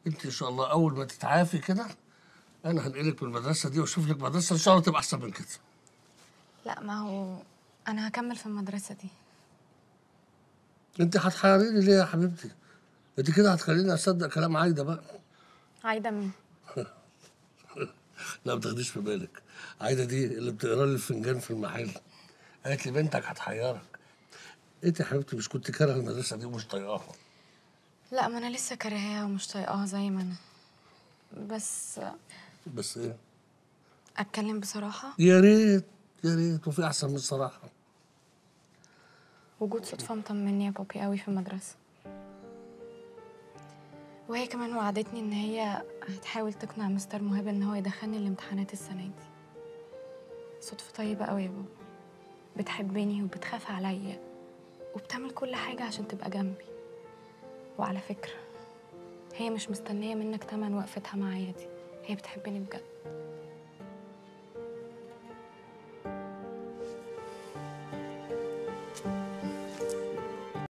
انت ان شاء الله اول ما تتعافي كده انا هنقلك من المدرسه دي واشوف لك مدرسه ان شاء الله تبقى احسن من كده. لا ما هو انا هكمل في المدرسه دي. انت هتحيريني ليه يا حبيبتي؟ انت كده هتخليني اصدق كلام عايده بقى. عايده مين؟ لا ما تاخديش في بالك، عايده دي اللي بتقرا لي الفنجان في المحل، قالت لي بنتك هتحيرك. انت يا حبيبتي مش كنت كاره المدرسه دي ومش طايقاها؟ لا ما انا لسه كارهاها ومش طايقاها زي ما انا. بس بس ايه؟ اتكلم بصراحه. يا ريت يا ريت، وفي احسن من الصراحه. وجود صدفه مطمني يا بابي قوي في المدرسه، وهي كمان وعدتني ان هي هتحاول تقنع مستر مهاب ان هو يدخلني الامتحانات السنه دي. صدفه طيبه قوي يا بابا، بتحبني وبتخاف عليا وبتعمل كل حاجه عشان تبقى جنبي. وعلى فكره هي مش مستنيه منك تمن وقفتها معايا دي، هي بتحبني بجد.